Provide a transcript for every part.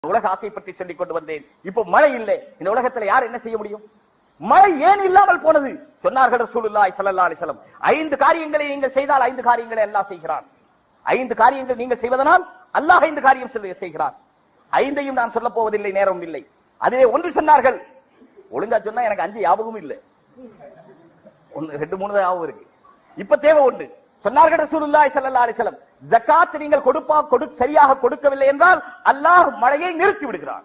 உலக ஆசை பற்றி சொல்லிக் கொண்டு வந்தேன். இப்போ மழை இல்லை. இந்த உலகத்தில் யார் என்ன செய்ய முடியும்? மழை ஏன் இல்லாமல் போனது? சொன்னார்கள் ரசூலுல்லாஹி ஸல்லல்லாஹு அலைஹி வஸல்லம், 5 காரியங்களை நீங்கள் செய்தால் 5 காரியங்களை அல்லாஹ் செய்கிறான். 5 காரியங்கள் நீங்கள் செய்வதனால் அல்லாஹ் 5 காரியம் செய்கிறான். 5ஐயும் நான் சொல்ல போவதில்லை, நேரம் இல்லை. அதிலே ஒன்று சொன்னார்கள், ஒழுங்கா சொன்னா எனக்கு 5 ஞாபகமும் இல்லை, 1 2 3 தான் ஞாபகம் இருக்கு. இப்ப தேவை ஒன்று. சொன்னார்கள் ரசூலுல்லாஹி ஸல்லல்லாஹு அலைஹி வஸல்லம், ஜகாத் நீங்கள் சரியாக கொடுக்கவில்லை என்றால் அல்லாஹ் மழையை நிறுத்தி விடுகிறான்.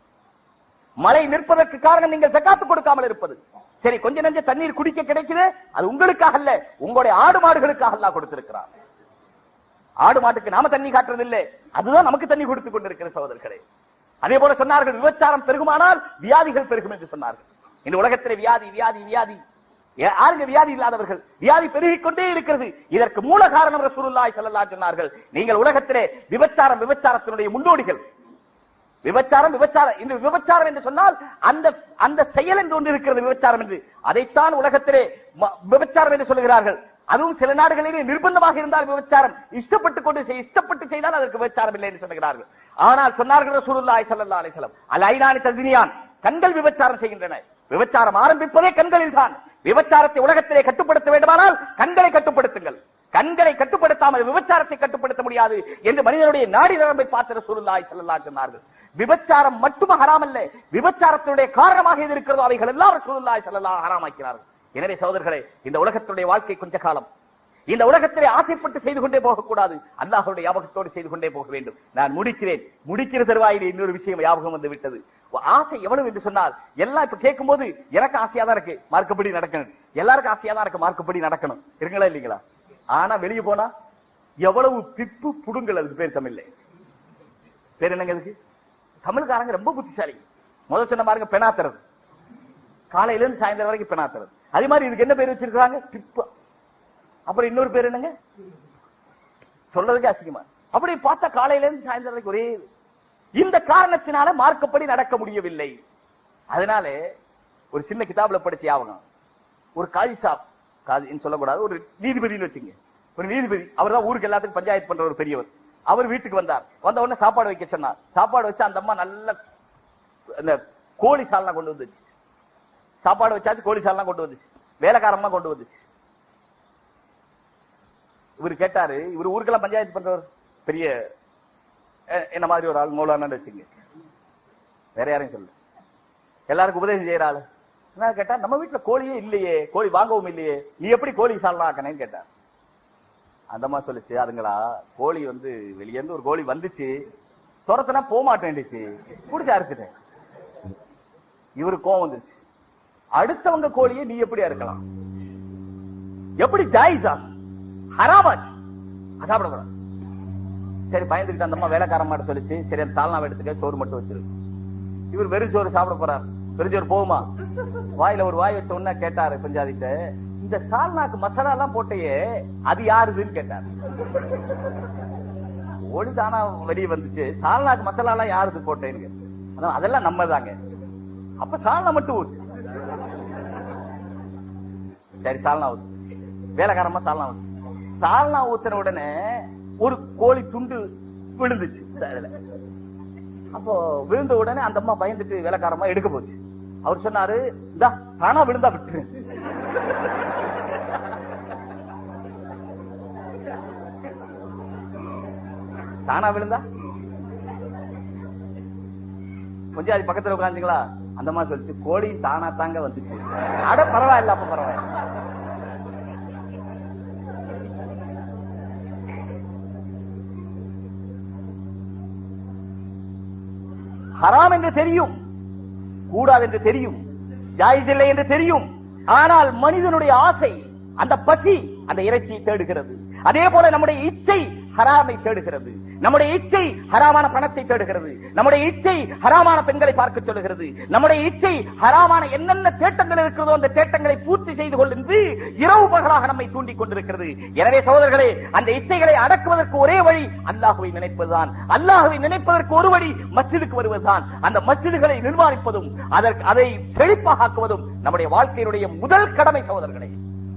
மழை நிற்பதற்கு காரணம் நீங்கள் ஜகாத் கொடுக்காமல் இருப்பது. சரி, கொஞ்ச நெஞ்ச தண்ணீர் குடிக்க கிடைக்குது, அது உங்களுக்காக அல்ல, உங்களுடைய ஆடு மாடுகளுக்காக அல்லாஹ் கொடுத்திருக்கிறார். ஆடு மாட்டுக்கு நாம தண்ணி காட்டுறது இல்லை, அதுதான் நமக்கு தண்ணி கொடுத்துக் கொண்டிருக்கிற சகோதரர்களே. அதே போல சொன்னார்கள், விபச்சாரம் பெருகுமானால் வியாதிகள் பெருகும் என்று சொன்னார்கள். இந்த உலகத்திலே வியாதி வியாதி வியாதி, யாருங்க வியாதி இல்லாதவர்கள்? வியாதி பெருகிக் கொண்டே இருக்கிறது. இதற்கு மூல காரணம் ரசூலுல்லாஹி ஸல்லல்லாஹு அலைஹி வஸல்லம் சொன்னார்கள், நீங்கள் உலகத்திலே விபச்சாரத்தினுடைய முன்னோடிகள். விபச்சாரம் இந்த விபச்சாரம் என்று சொன்னால் அந்த செயல் என்று ஒன்று இருக்கிறது, விபச்சாரம் என்று. அதைத்தான் உலகத்திலே விபச்சாரம் என்று சொல்கிறார்கள். அதுவும் சில நாடுகளிலே நிர்பந்தமாக இருந்தால் விபச்சாரம், இஷ்டப்பட்டு செய்தால் அதற்கு விபச்சாரம் இல்லை என்று சொல்கிறார்கள். ஆனால் சொன்னார்கள் ரசூலுல்லாஹி ஸல்லல்லாஹு அலைஹி வஸல்லம், அல் ஐனானி தஸ்னியான், கண்கள் விபச்சாரம் செய்கின்றன. விபச்சாரம் ஆரம்பிப்பதே கண்களில் தான். விபச்சாரத்தை உலகத்திலே கட்டுப்படுத்த வேண்டுமானால் கண்களை கட்டுப்படுத்துங்கள். கண்களை கட்டுப்படுத்தாமல் விபச்சாரத்தை கட்டுப்படுத்த முடியாது என்று மனிதனுடைய நாடி நரம்பை பார்த்து ரசூலுல்லாஹி ஸல்லல்லாஹு அலைஹி வஸல்லம் சொன்னார்கள். விபச்சாரம் மட்டும் ஹராம் அல்ல, விபச்சாரத்தினுடைய காரணமாக எது இருக்கிறதோ அவைகள் எல்லாம் ரசூலுல்லாஹி ஸல்லல்லாஹு அலைஹி வஸல்லம் ஹராமாக்கிறார்கள். எனவே சகோதரர்களே, இந்த உலகத்தினுடைய வாழ்க்கை கொஞ்ச காலம். இந்த உலகத்திலே ஆசைப்பட்டு செய்து கொண்டே போகக்கூடாது, அல்லாஹ்வுடைய ஞாபகத்தோடு செய்து கொண்டே போக வேண்டும். நான் முடிக்கிற தருவாயிலே இன்னொரு விஷயம் ஞாபகம் வந்து விட்டது. ஆசை எவ்வளவு என்று சொன்னால், எல்லாம் இப்ப கேட்கும் போது எனக்கு ஆசையா தான் இருக்கு மார்க்கப்படி நடக்கணும், எல்லாருக்கும் ஆசையா தான் இருக்கு மார்க்கப்படி நடக்கணும், இருக்குங்களா இல்லீங்களா? ஆனா வெளியே போனா எவ்வளவு பிப்பு புடுங்கள், அதுக்கு பேர் தமிழ்ல பேர் என்னங்க? அதுக்கு தமிழ்காரங்க ரொம்ப புத்திசாலி. முதல் சொன்ன பாருங்க, பெணாத்துறது, காலையில இருந்து சாயந்தரம் வரைக்கும் பெணாத்துறது. அதே மாதிரி இதுக்கு என்ன பேர் வச்சிருக்காங்க? பிப்பு. அப்புறம் இன்னொரு பேர் என்னங்க? சொல்றதுக்கு அசிங்கமா. அப்படி பார்த்தா காலையில இருந்து சாயந்தரம் வரைக்கும் ஒரே. இந்த காரணத்தினால மார்க்கப்படி நடக்க முடியவில்லை. அதனால ஒரு சின்ன கிதாபுல படிச்ச ஞாபகம், ஒரு காதி சாப், காதின்னு சொல்லக்கூடாது, ஒரு நீதிபதினு வச்சுங்க. ஒரு நீதிபதி, அவர் தான் ஊருக்கு எல்லாத்துக்கும் பஞ்சாயத்து பண்ற ஒரு பெரியவர். அவர் வீட்டுக்கு வந்தார். வந்த உடனே சாப்பாடு வைக்க சொன்னார். சாப்பாடு வச்சு அந்த அம்மா நல்ல இந்த கோழி சால்னா கொண்டு வந்துச்சு. சாப்பாடு வச்சாச்சு, கோழி சால்னா கொண்டு வந்துச்சு, வேலைக்காரமா கொண்டு வந்துச்சு. இவர் கேட்டாரு, இவர் ஊருக்கெல்லாம் பஞ்சாயத்து பண்றவர், பெரிய என்ன மாதிரி ஒரு ஆள், மௌலானான்னு வச்சுங்க, வேற யாரையும் சொல்லு, எல்லாருக்கும் உபதேசம் செய்யற ஆளு. என்ன கேட்டா, நம்ம வீட்டுல கோழியே இல்லையே, கோழி வாங்கவும் இல்லையே, நீ எப்படி கோழி சால்னா ஆக்கனேன்னு கேட்டார். அந்த மாதிரி சொல்லிச்சு, அதுங்களா, கோழி வெளியே இருந்து ஒரு கோழி வந்துச்சு, துரத்துனா போக மாட்டேன்டுச்சு, குடிச்சா இருக்குட்டேன். இவருக்கு கோவம் வந்துச்சு, அடுத்தவங்க கோழியை நீ எப்படி அறுக்கலாம், எப்படி ஜாயிஸா, ஹராமாச்சு, சாப்பிடக்கூடாது. சரி, பயந்துக்கிட்டு அந்த அம்மா வேலைக்காரமாட்ட சொல்லிச்சு, சரி அந்த சால்னாவை எடுத்துக்க, சோறு மட்டும் வச்சிரு. இவர் வெறும் சோறு சாப்பிட போறார். வெறுஞ்சோறு போகுமா? வாயில ஒரு வாய் வச்ச உடனே கேட்டாரு பஞ்சாதிட்ட, இந்த சால்னாக்கு மசாலா எல்லாம் போட்டையே, அது யாருதுன்னு கேட்டார். ஓடிதானா வெளியே வந்துச்சு, சால்னாக்கு மசாலா எல்லாம் யாருது போட்டேன்னு. அதெல்லாம் நம்ம தாங்க. அப்ப சால்னா மட்டும் ஊத்து. சரி, சால்னா ஊத்து. வேலைக்காரமா சால்னா ஊத்து. சால்னா ஊத்துன உடனே ஒரு கோழி துண்டு விழுந்துச்சு. அப்போ விழுந்த உடனே அந்த அம்மா பயந்துட்டு வேலைக்காரமா எடுக்க போச்சு. அவர் சொன்னாரு, இந்தா தானா விழுந்தா விட்டுரு. தானா விழுந்தா கொஞ்சம் அது பக்கத்துல உட்காந்துங்களா, அந்த மாதிரி சொல்லிச்சு, கோழி தானா தாங்க வந்துச்சு. அட பரவாயில்ல, அப்ப பரவாயில்ல. ஹராம் என்று தெரியும், கூடாது என்று தெரியும், ஜாயிஸ் இல்லை என்று தெரியும். ஆனால் மனிதனுடைய ஆசை, அந்த பசி அந்த இறைச்சியை தேடுகிறது. அதே போல நம்முடைய இச்சை ஹராமை தேடுகிறது. நம்முடைய இச்சை ஹராமான பணத்தை தேடுகிறது. நம்முடைய இச்சை ஹராமான பெண்களை பார்க்க சொல்லுகிறது. நம்முடைய இச்சை ஹராமான என்னென்ன தேட்டங்கள் இருக்கிறதோ அந்த தேட்டங்களை பூர்த்தி செய்து கொண்டு இரவு பகலாக நம்மை தூண்டிக் கொண்டிருக்கிறது. எனவே சகோதரர்களே, அந்த இச்சைகளை அடக்குவதற்கு ஒரே வழி அல்லாஹ்வை நினைப்பதுதான். அல்லாஹ்வை நினைப்பதற்கு ஒரு வழி மஸ்ஜிதுக்கு வருவதுதான். அந்த மஸ்ஜிதுகளை நிர்மாணிப்பதும் அதை செழிப்பாக ஆக்குவதும் நம்முடைய வாழ்க்கையினுடைய முதல் கடமை சகோதரர்களே.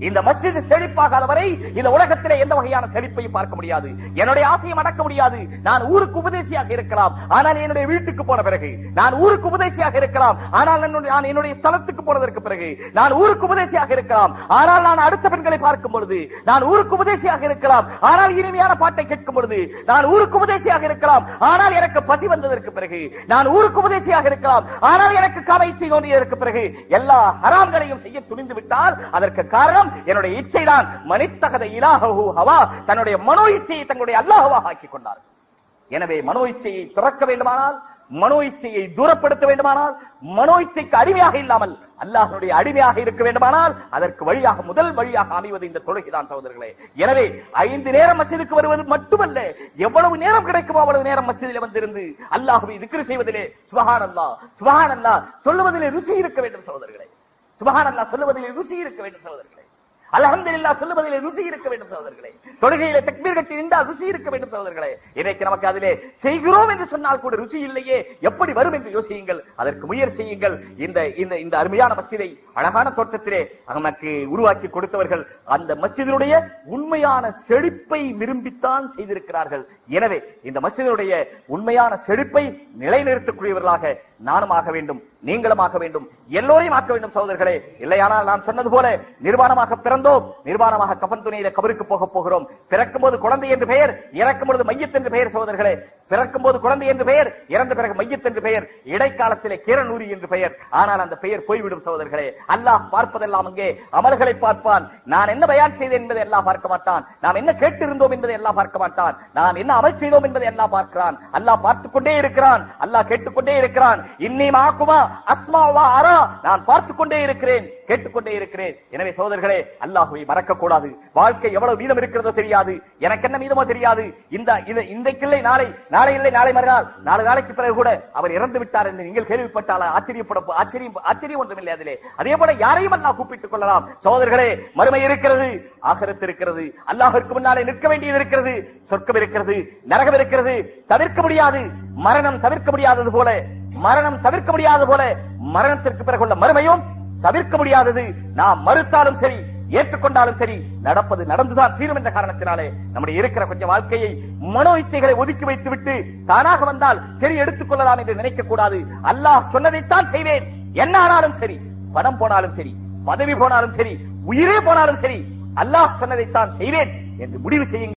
இந்த மஸ்ஜித் செழிப்பாகாத வரை இந்த உலகத்திலே எந்த வகையான செழிப்பையும் பார்க்க முடியாது. என்னுடைய ஆசையை அடக்க முடியாது. நான் ஊருக்கு உபதேசியாக இருக்கலாம், ஆனால் என்னுடைய வீட்டுக்கு போன பிறகு, நான் ஊருக்கு உபதேசியாக இருக்கலாம், ஆனால் நான் என்னுடைய ஸ்தலத்துக்கு போனதற்கு பிறகு, நான் ஊருக்கு உபதேசியாக இருக்கலாம், ஆனால் நான் அடுத்த பெண்களை பார்க்கும் பொழுது, நான் ஊருக்கு உபதேசியாக இருக்கலாம், ஆனால் இனிமையான பாட்டை கேட்கும் பொழுது, நான் ஊருக்கு உபதேசியாக இருக்கலாம், ஆனால் எனக்கு பசி வந்ததற்கு பிறகு, நான் ஊருக்கு உபதேசியாக இருக்கலாம், ஆனால் எனக்கு கவர்ச்சி தோன்றியதற்கு பிறகு, எல்லா ஹராம்களையும் செய்ய துணிந்து விட்டால் அதற்கு காரணம் என்னுடைய இச்சை தான். மனித்தகத இலாஹு ஹவா, தன்னுடைய மனோ இச்சையை தன்னுடைய அல்லாஹ்வாக ஆக்கிக் கொண்டார். எனவே மனோ இச்சையை துறக்க வேண்டுமானால், மனோ இச்சையை தூரப்படுத்த வேண்டுமானால், மனோ இச்சைக்கு அடிமையாக இல்லாமல் அல்லாஹ்வுடைய அடிமையாக இருக்க வேண்டுமானால் அதற்கு வழியாக, முதல் வழியாக அமைவது இந்த தொழுகைதான் சகோதரர்களே. எனவே 5 நேரம் மஸ்ஜிதுக்கு வருவது மட்டுமல்ல, எவ்வளவு நேரம் கிடைக்குமோ அவ்வளவு நேரம் மஸ்ஜிதிலே வந்திருந்து அல்லாஹ்வை திக்ர் செய்வதிலே சுப்ஹானல்லாஹ் சுப்ஹானல்லாஹ் சொல்லுவதிலே ருசி இருக்க வேண்டும் சகோதரர்களே. சுப்ஹானல்லாஹ் சொல்லுவதிலே ருசி இருக்க வேண்டும் சகோதரர்களே. அல்ஹம்துலில்லாஹ் சொல்லுவதிலே ருசி இருக்க வேண்டும் சகோதரர்களே. தொழுகையிலே தக்பீர் கட்டி நின்றால் ருசி இருக்க வேண்டும் சகோதரர்களே. இன்றைக்கு நமக்கு அதிலே செய்கிறோம் என்று சொன்னால் கூட ருசி இல்லையே, எப்படி வரும் என்று யோசியுங்கள், அதற்கு முயற்சி செய்யுங்கள். இந்த அருமையான மஸ்ஜிதை அழகான தோட்டத்திலே நமக்கு உருவாக்கி கொடுத்தவர்கள் அந்த மஸ்ஜிதினுடைய உண்மையான செழிப்பை விரும்பித்தான் செய்திருக்கிறார்கள். எனவே இந்த மஸ்ஜிதினுடைய உண்மையான செழிப்பை நிலைநிறுத்தக்கூடியவர்களாக நானும் ஆக வேண்டும், நீங்களும் ஆக வேண்டும், எல்லோரையும் ஆக்க வேண்டும் சகோதரர்களே. இல்லையானால் நான் சொன்னது போல நிர்வாணமாக பிறந்தோம், நிர்வாணமாக கஃன் துணியில கபருக்கு போக போகிறோம். பிறக்கும் போது குழந்தை என்று பெயர், இறக்கும் பொழுது மையத் என்று பெயர் சகோதரர்களே. பிறக்கும் போது குழந்தை என்று பெயர், இறந்த பிறகு மையத் என்று பெயர், இடைக்காலத்திலே கீரனூரி என்று பெயர். ஆனால் அந்த பெயர் போய்விடும் சகோதரர்களே. அல்லாஹ் பார்ப்பதெல்லாம் அங்கே அமல்களை பார்ப்பான். நான் என்ன பயான் செய்தேன் என்பதை எல்லாம் பார்க்க மாட்டான். நாம் என்ன கேட்டிருந்தோம் என்பதை எல்லாம் பார்க்க மாட்டான். நாம் என்ன அமல் செய்தோம் என்பதை எல்லாம் பார்க்கிறான். அல்லாஹ் பார்த்துக் கொண்டே இருக்கிறான், அல்லாஹ் கேட்டுக்கொண்டே இருக்கிறான். இன்னி மாக்குமா அஸ்மாவா அரா, நான் பார்த்துக் கொண்டே இருக்கிறேன், கேட்டுக்கொண்டே இருக்கிறேன். எனவே சகோதரர்களே, அல்லாஹ்வை மறக்க கூடாது. வாழ்க்கை எவ்வளவு மீதம் இருக்கிறதோ தெரியாது, எனக்கு என்ன மீதமோ தெரியாது. இன்றைக்கு இல்லை நாளை, நாளை இல்லை நாளை மறுநாள், 4 நாளைக்கு பிறகு கூட அவர் இறந்து விட்டார் என்று நீங்கள் கேள்விப்பட்டால் ஆச்சரியம் ஒன்றுமில்லை அதிலே. அதே போல யாரையும் அல்லாஹ் கூப்பிட்டுக் கொள்ளலாம் சகோதரர்களே. மறுமை இருக்கிறது, ஆகிரத் இருக்கிறது, அல்லாஹ்விற்கு முன்னாலே நிற்க வேண்டியது இருக்கிறது, சொர்க்கம் இருக்கிறது, நரகம் இருக்கிறது. தவிர்க்க முடியாது, மரணம் தவிர்க்க முடியாதது போல, மரணம் தவிர்க்க முடியாத போல மரணத்திற்கு பிறகு உள்ள மறுமையும் தவிர்க்க முடியாதது. நாம் மறுத்தாலும் சரி, ஏற்றுக்கொண்டாலும் சரி, நடப்பது நடந்துதான் தீரும் என்ற காரணத்தினாலே நம்முடைய இருக்கிற கொஞ்சம் வாழ்க்கையை மனோ இச்சைகளை ஒதுக்கி வைத்து விட்டு தானாக வந்தால் சரி எடுத்துக் கொள்ளலாம் என்று நினைக்க கூடாது. அல்லாஹ் சொன்னதைத்தான் செய்வேன், என்ன ஆனாலும் சரி, பணம் போனாலும் சரி, பதவி போனாலும் சரி, உயிரே போனாலும் சரி, அல்லாஹ் சொன்னதைத்தான் செய்வேன் என்று முடிவு செய்யுங்கள்.